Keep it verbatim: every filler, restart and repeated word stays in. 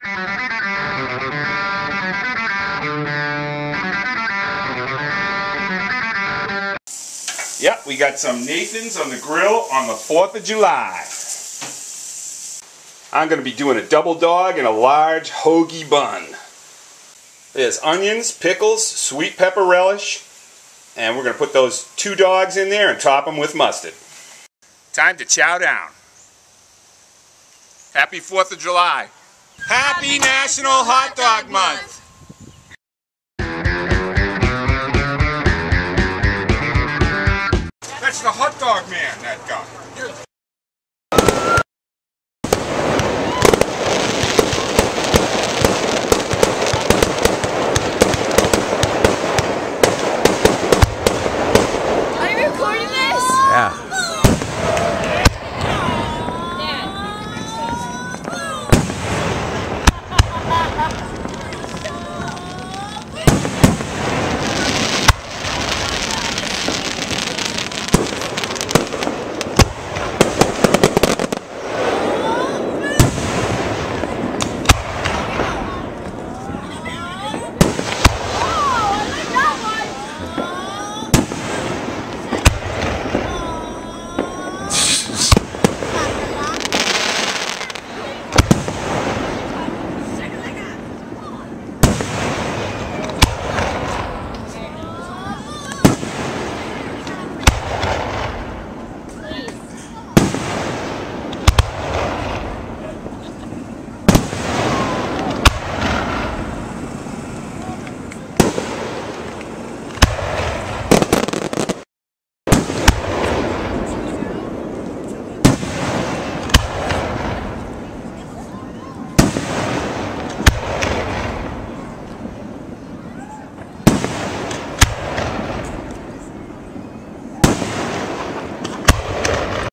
Yep, we got some Nathan's on the grill on the fourth of July. I'm going to be doing a double dog and a large hoagie bun. There's onions, pickles, sweet pepper relish, and we're going to put those two dogs in there and top them with mustard. Time to chow down. Happy fourth of July. Happy National Hot Dog Month. That's the hot dog man, that guy.